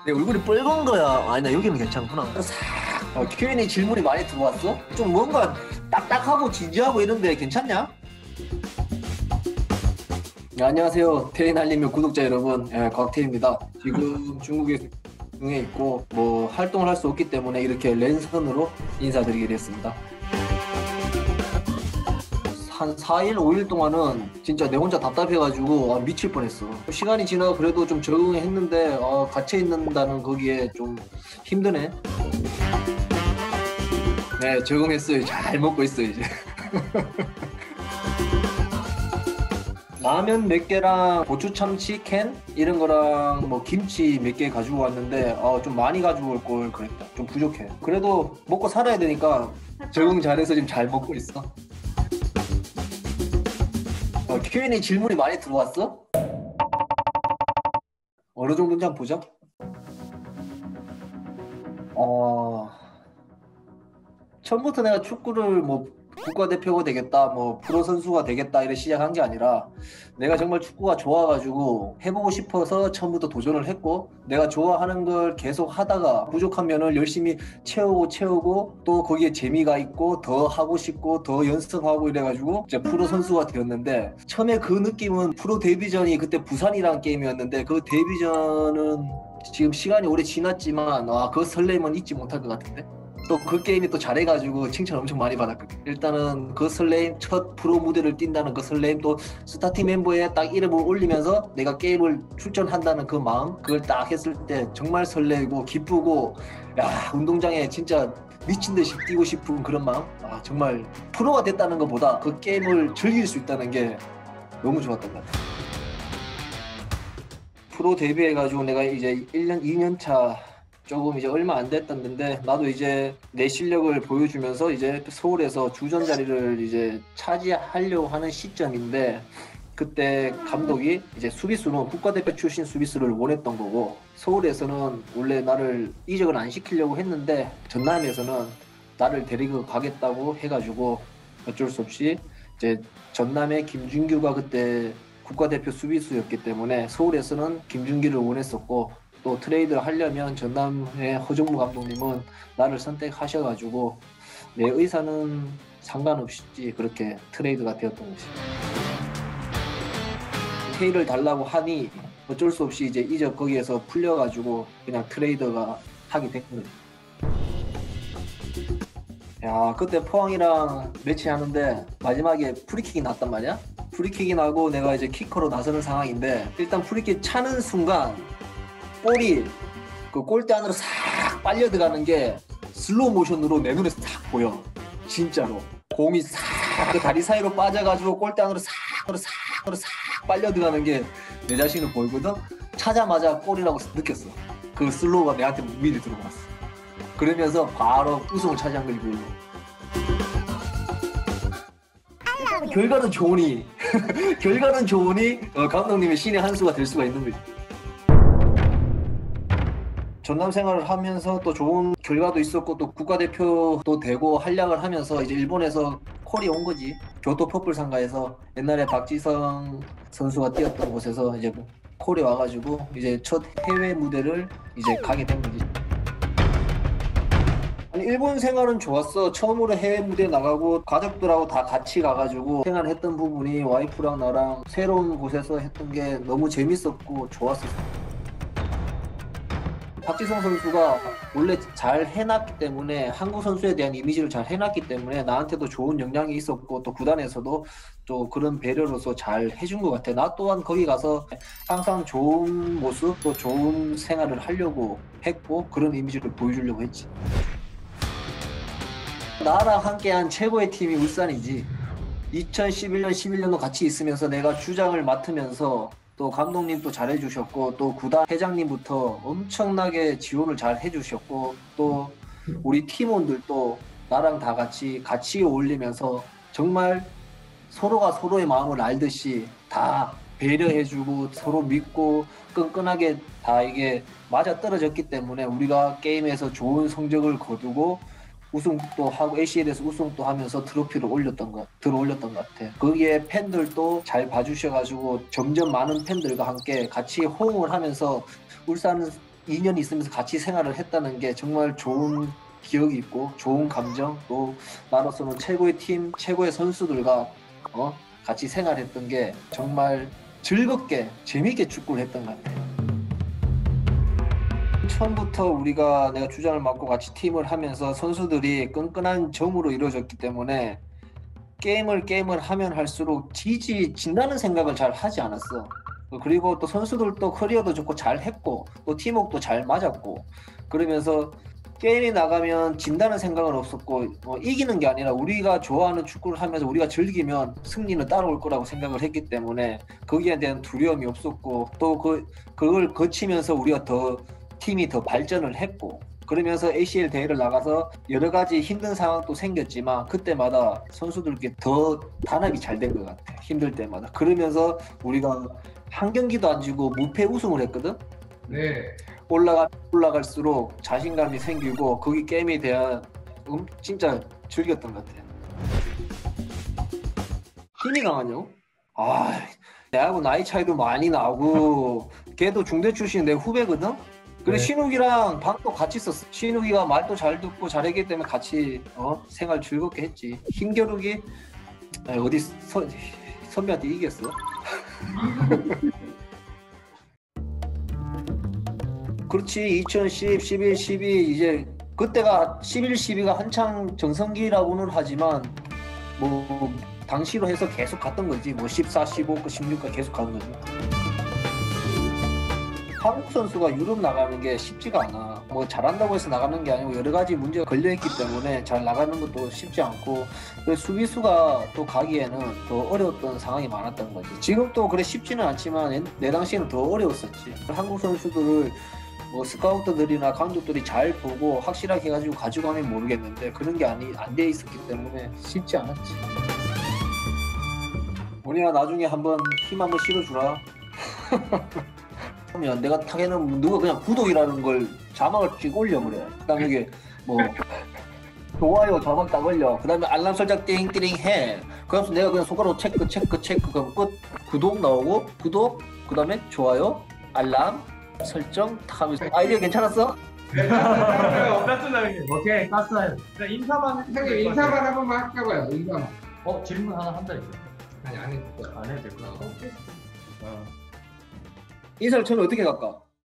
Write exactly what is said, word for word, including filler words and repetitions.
내 얼굴이 뻘건 거야. 아니 나 여기는 괜찮구나. 싹 어, 큐 앤 에이 질문이 많이 들어왔어? 좀 뭔가 딱딱하고 진지하고 이런데 괜찮냐? 네, 안녕하세요. 태인알림의 구독자 여러분, 예, 곽태입니다. 지금 중국에 중에 있고 뭐 활동을 할 수 없기 때문에 이렇게 랜선으로 인사드리게 됐습니다. 한 사 일, 오 일 동안은 진짜 내 혼자 답답해가지고 아, 미칠 뻔했어. 시간이 지나 그래도 좀 적응했는데 아, 갇혀있는다는 거기에 좀 힘드네. 네, 적응했어요. 잘 먹고 있어요 이제. 라면 몇 개랑 고추 참치 캔 이런 거랑 뭐 김치 몇 개 가지고 왔는데 아, 좀 많이 가지고 올 걸 그랬다. 좀 부족해. 그래도 먹고 살아야 되니까 적응 잘해서 지금 잘 먹고 있어. 어, 큐 앤 에이 질문이 많이 들어왔어? 어느 정도인지 한번 보자. 어... 처음부터 내가 축구를 뭐 국가대표가 되겠다, 뭐 프로 선수가 되겠다 이래 시작한 게 아니라 내가 정말 축구가 좋아가지고 해보고 싶어서 처음부터 도전을 했고 내가 좋아하는 걸 계속 하다가 부족한 면을 열심히 채우고 채우고 또 거기에 재미가 있고 더 하고 싶고 더 연습하고 이래가지고 이제 프로 선수가 되었는데 처음에 그 느낌은 프로 데뷔전이 그때 부산이라는 게임이었는데 그 데뷔전은 지금 시간이 오래 지났지만 아, 그 설렘은 잊지 못할 것 같은데? 또 그 게임이 또 잘해가지고 칭찬 엄청 많이 받았거든. 일단은 그 설레임, 첫 프로 무대를 뛴다는 그 설레임, 또 스타팅 멤버에 딱 이름을 올리면서 내가 게임을 출전한다는 그 마음, 그걸 딱 했을 때 정말 설레고 기쁘고 야, 운동장에 진짜 미친 듯이 뛰고 싶은 그런 마음. 아, 정말 프로가 됐다는 것보다 그 게임을 즐길 수 있다는 게 너무 좋았던 것 같아. 프로 데뷔해가지고 내가 이제 일 년, 이 년 차 조금 이제 얼마 안 됐던데 나도 이제 내 실력을 보여주면서 이제 서울에서 주전 자리를 이제 차지하려고 하는 시점인데 그때 감독이 이제 수비수는 국가대표 출신 수비수를 원했던 거고 서울에서는 원래 나를 이적을 안 시키려고 했는데 전남에서는 나를 데리고 가겠다고 해가지고 어쩔 수 없이 이제 전남의 김준규가 그때 국가대표 수비수였기 때문에 서울에서는 김준기를 원했었고 또 트레이드를 하려면 전남의 허정무 감독님은 나를 선택하셔가지고 내 의사는 상관없이 그렇게 트레이드가 되었던 것이. K를 달라고 하니 어쩔 수 없이 이제 이적 거기에서 풀려가지고 그냥 트레이드가 하게 된 거지. 야, 그때 포항이랑 매치 하는데 마지막에 프리킥이 났단 말이야. 프리킥이 나고 내가 이제 키커로 나서는 상황인데 일단 프리킥 차는 순간 볼이 그 골대 안으로 싹 빨려 들어가는 게 슬로우 모션으로 내 눈에 싹 보여. 진짜로 공이 싹 그 다리 사이로 빠져가지고 골대 안으로 싹 싹 싹 빨려 들어가는 게 내 자신을 보이거든. 차자마자 골이라고 느꼈어. 그 슬로우가 내한테 미리 들어갔어. 그러면서 바로 우승을 차지한 걸 이걸로. 결과는 좋으니 결과는 좋으니 어, 감독님의 신의 한 수가 될 수가 있는 거지. 전남 생활을 하면서 또 좋은 결과도 있었고 또 국가대표도 되고 활약을 하면서 이제 일본에서 콜이 온 거지. 교토 퍼플 상가에서 옛날에 박지성 선수가 뛰었던 곳에서 이제 콜이 와가지고 이제 첫 해외 무대를 이제 가게 된 거지. 아니, 일본 생활은 좋았어. 처음으로 해외 무대 나가고 가족들하고 다 같이 가가지고 생활했던 부분이 와이프랑 나랑 새로운 곳에서 했던 게 너무 재밌었고 좋았었어. 박지성 선수가 원래 잘 해놨기 때문에 한국 선수에 대한 이미지를 잘 해놨기 때문에 나한테도 좋은 영향이 있었고 또 구단에서도 또 그런 배려로서 잘 해준 것 같아. 나 또한 거기 가서 항상 좋은 모습 또 좋은 생활을 하려고 했고 그런 이미지를 보여주려고 했지. 나랑 함께한 최고의 팀이 울산이지. 이천십일 년, 십일 년도 같이 있으면서 내가 주장을 맡으면서 또 감독님도 잘해주셨고 또 구단 회장님부터 엄청나게 지원을 잘 해주셨고 또 우리 팀원들도 나랑 다 같이 같이 어울리면서 정말 서로가 서로의 마음을 알듯이 다 배려해주고 서로 믿고 끈끈하게 다 이게 맞아떨어졌기 때문에 우리가 게임에서 좋은 성적을 거두고 우승도 하고 에이씨엘에서 우승도 하면서 트로피를 올렸던 것, 들어 올렸던 것 같아. 거기에 팬들도 잘 봐주셔가지고 점점 많은 팬들과 함께 같이 호응을 하면서 울산 이 년 있으면서 같이 생활을 했다는 게 정말 좋은 기억이 있고 좋은 감정, 또 나로서는 최고의 팀, 최고의 선수들과 어? 같이 생활했던 게 정말 즐겁게 재미있게 축구를 했던 것 같아요. 처음부터 우리가 내가 주장을 맡고 같이 팀을 하면서 선수들이 끈끈한 정으로 이루어졌기 때문에 게임을 게임을 하면 할수록 지지 진다는 생각을 잘 하지 않았어. 그리고 또 선수들도 커리어도 좋고 잘 했고 또 팀워크도 잘 맞았고 그러면서 게임이 나가면 진다는 생각은 없었고 어, 이기는 게 아니라 우리가 좋아하는 축구를 하면서 우리가 즐기면 승리는 따라올 거라고 생각을 했기 때문에 거기에 대한 두려움이 없었고 또 그 그걸 거치면서 우리가 더 팀이 더 발전을 했고 그러면서 에이씨엘 대회를 나가서 여러 가지 힘든 상황도 생겼지만 그때마다 선수들께 더 단합이 잘 된 것 같아. 힘들 때마다. 그러면서 우리가 한 경기도 안 지고 무패 우승을 했거든. 네. 올라가 올라갈수록 자신감이 생기고 거기 게임에 대한 음, 진짜 즐겼던 것 같아. 힘이 강하냐고? 아, 내하고 나이 차이도 많이 나고 걔도 중대 출신 내 후배거든. 그래 네. 신욱이랑 방도 같이 썼어. 신욱이가 말도 잘 듣고 잘했기 때문에 같이 어? 생활 즐겁게 했지. 힘겨루기 아, 어디 서, 선배한테 이겼어? 그렇지. 이천십, 십일, 십이 이제 그때가 십일, 십이가 한창 정성기라고는 하지만 뭐 당시로 해서 계속 갔던 거지. 뭐 십사, 십오, 십육까지 계속 가는 거지. 한국 선수가 유럽 나가는 게 쉽지가 않아. 뭐 잘한다고 해서 나가는 게 아니고 여러 가지 문제가 걸려있기 때문에 잘 나가는 것도 쉽지 않고 수비수가 또 가기에는 더 어려웠던 상황이 많았던 거지. 지금 또 그래 쉽지는 않지만 내 당시에는 더 어려웠었지. 한국 선수들을 뭐 스카우터들이나 감독들이 잘 보고 확실하게 해가지고 가져가면 모르겠는데 그런 게 아니 안 돼 있었기 때문에 쉽지 않았지. 우리가 나중에 한번 힘 한번 실어주라. 그러면 내가 타게는 누가 그냥 구독이라는 걸 자막을 찍어 올려 그래. 그다음에 이게 뭐 좋아요 자막 딱 올려. 그다음에 알람 설정 띵띵 해. 그래서 내가 그냥 손가락으로 체크 체크 체크 그럼 끝. 구독 나오고 구독 그다음에 좋아요 알람 설정 탁 하면서 아이디어 괜찮았어? 네, 땄어요. 땄습니다, 형님. 오케이 땄어요. 그냥 인사만 해주세요. 형님 인사만 한 번만 할까봐요. 인사만. 어 질문 하나 한다 이거. 아니 안 해도 돼. 안 해도 될까? 어. 인사를 처음에 어떻게 갈까?